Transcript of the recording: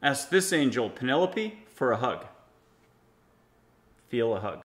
Ask this angel, Penelope, for a hug. Feel a hug.